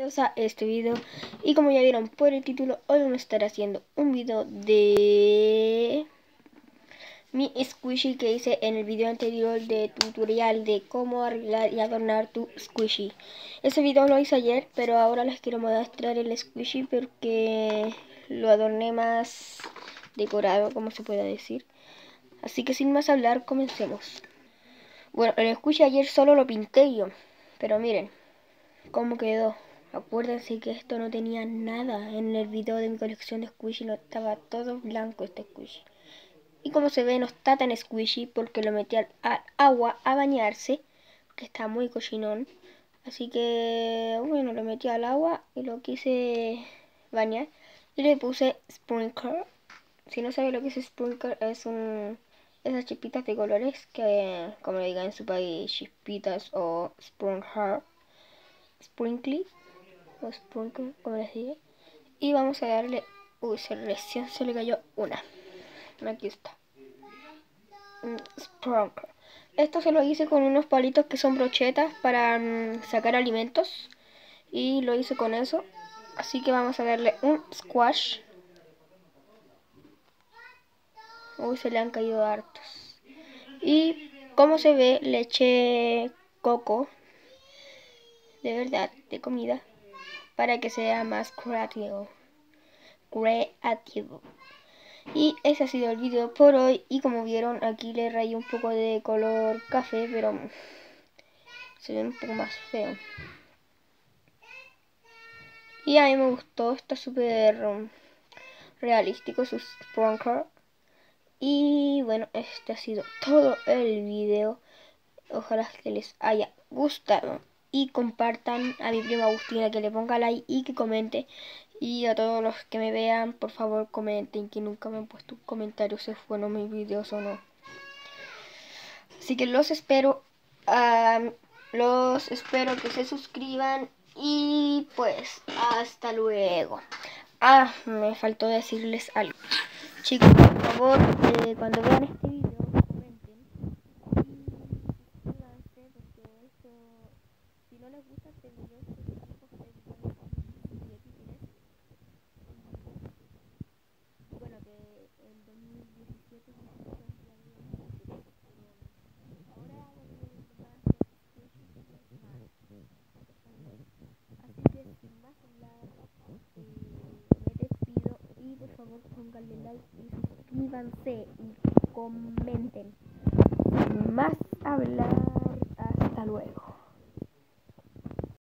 bienvenidos a este video. Y como ya vieron por el título, hoy vamos a estar haciendo un video de mi squishy que hice en el video anterior de tutorial de cómo arreglar y adornar tu squishy. Ese video lo hice ayer, pero ahora les quiero mostrar el squishy porque lo adorné más decorado, como se puede decir. Así que sin más hablar, comencemos. Bueno, el squishy ayer solo lo pinté yo, pero miren cómo quedó. Acuérdense que esto no tenía nada. En el video de mi colección de squishy no estaba todo blanco este squishy. Y como se ve no está tan squishy porque lo metí al agua a bañarse, que está muy cochinón. Así que bueno, lo metí al agua y lo quise bañar y le puse sprinkler. Si no sabe lo que es sprinkler, es esas chispitas de colores que, como le digan en su país, chispitas o sprinkler o sprinkle, como les dije. Y vamos a darle, recién se le cayó una. Aquí está, sprinkle. Esto se lo hice con unos palitos que son brochetas para sacar alimentos, y lo hice con eso. Así que vamos a darle un squash. Se le han caído hartos. Y como se ve, le eché coco de verdad, de comida, para que sea más creativo. Y ese ha sido el video por hoy. Y como vieron, aquí le rayé un poco de color café, pero se ve un poco más feo. Y a mí me gustó, está súper realístico su sprinkler. Y bueno, este ha sido todo el video. Ojalá que les haya gustado y compartan. A mi prima Agustina que le ponga like y que comente. Y a todos los que me vean, por favor comenten, que nunca me han puesto un comentario si fueron mis videos o no. Así que los espero que se suscriban. Y pues hasta luego. Me faltó decirles algo. Chicos, por favor, cuando vean este video comenten y suscríbanse, porque esto, si no les gusta este video, bueno, que en 2017 ahora así que sin más hablar, me despido y por favor pónganle like y suscríbanse y comenten. Sin más hablar, hasta luego.